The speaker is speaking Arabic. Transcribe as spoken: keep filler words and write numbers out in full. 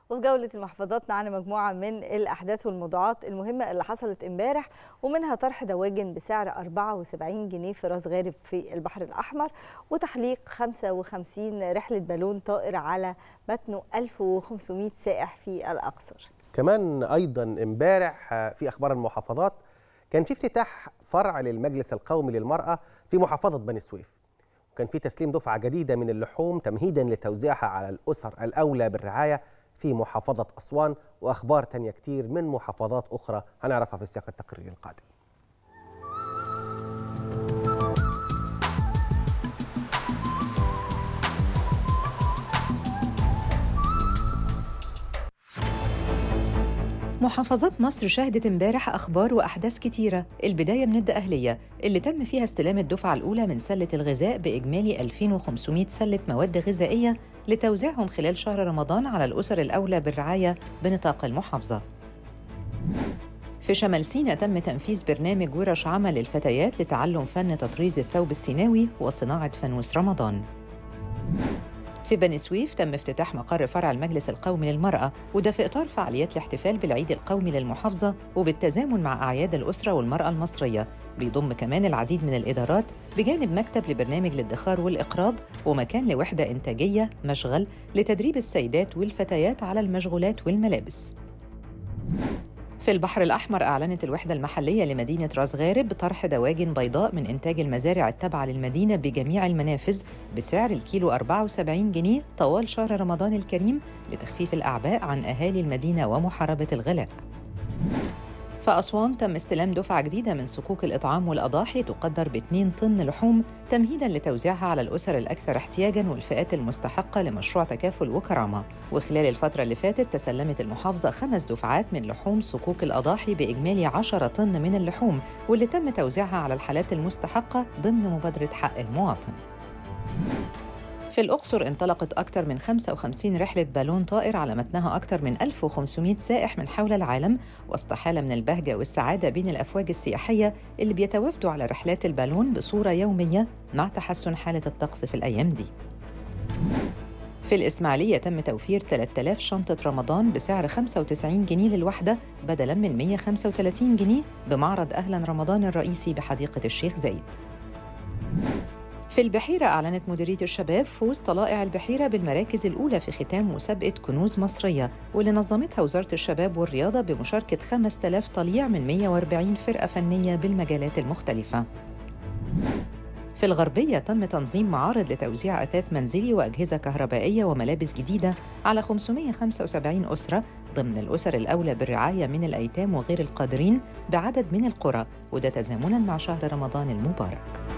وفي جولة المحافظات معانا مجموعة من الأحداث والموضوعات المهمة اللي حصلت امبارح، ومنها طرح دواجن بسعر أربعة وسبعين جنيه في راس غارب في البحر الأحمر، وتحليق خمسة وخمسين رحلة بالون طائر على متنه ألف وخمسمائة سائح في الأقصر. كمان أيضا امبارح في أخبار المحافظات كان في افتتاح فرع للمجلس القومي للمرأة في محافظة بني سويف، وكان في تسليم دفعة جديدة من اللحوم تمهيدا لتوزيعها على الأسر الأولى بالرعاية في محافظة أسوان، وأخبار تانية كتير من محافظات أخرى هنعرفها في سياق التقرير القادم. محافظات مصر شهدت امبارح أخبار وأحداث كتيرة. البداية من الدقهلية اللي تم فيها استلام الدفعة الأولى من سلة الغذاء بإجمالي ألفين وخمسمائة سلة مواد غذائية لتوزيعهم خلال شهر رمضان على الأسر الأولى بالرعاية بنطاق المحافظة. في شمال سيناء تم تنفيذ برنامج ورش عمل للفتيات لتعلم فن تطريز الثوب السيناوي وصناعة فانوس رمضان. في بني سويف تم افتتاح مقر فرع المجلس القومي للمرأة، وده في إطار فعاليات الاحتفال بالعيد القومي للمحافظة وبالتزامن مع أعياد الأسرة والمرأة المصرية. بيضم كمان العديد من الإدارات بجانب مكتب لبرنامج الادخار والإقراض ومكان لوحدة إنتاجية مشغل لتدريب السيدات والفتيات على المشغولات والملابس. في البحر الأحمر أعلنت الوحدة المحلية لمدينة راس غارب بطرح دواجن بيضاء من إنتاج المزارع التابعة للمدينة بجميع المنافذ بسعر الكيلو أربعة وسبعين جنيه طوال شهر رمضان الكريم لتخفيف الأعباء عن أهالي المدينة ومحاربة الغلاء. في أسوان تم استلام دفعة جديدة من صكوك الإطعام والأضاحي تقدر باثنين طن لحوم تمهيداً لتوزيعها على الأسر الأكثر احتياجاً والفئات المستحقة لمشروع تكافل وكرامة. وخلال الفترة اللي فاتت تسلمت المحافظة خمس دفعات من لحوم صكوك الأضاحي بإجمالي عشرة طن من اللحوم، واللي تم توزيعها على الحالات المستحقة ضمن مبادرة حق المواطن. في الأقصر انطلقت أكثر من خمسة وخمسين رحلة بالون طائر على متنها أكثر من ألف وخمسمائة سائح من حول العالم، وسط حالة من البهجة والسعادة بين الأفواج السياحية اللي بيتوافدوا على رحلات البالون بصورة يومية مع تحسن حالة الطقس في الأيام دي. في الإسماعيلية تم توفير ثلاثة آلاف شنطة رمضان بسعر خمسة وتسعين جنيه للوحدة بدلاً من مئة وخمسة وثلاثين جنيه بمعرض أهلاً رمضان الرئيسي بحديقة الشيخ زايد. في البحيرة أعلنت مديرية الشباب فوز طلائع البحيرة بالمراكز الأولى في ختام مسابقة كنوز مصرية، واللي نظمتها وزارة الشباب والرياضة بمشاركة خمسة آلاف طليع من مئة وأربعين فرقة فنية بالمجالات المختلفة. في الغربية تم تنظيم معارض لتوزيع أثاث منزلي وأجهزة كهربائية وملابس جديدة على خمسمائة وخمسة وسبعين أسرة ضمن الأسر الأولى بالرعاية من الأيتام وغير القادرين بعدد من القرى، وده تزامناً مع شهر رمضان المبارك.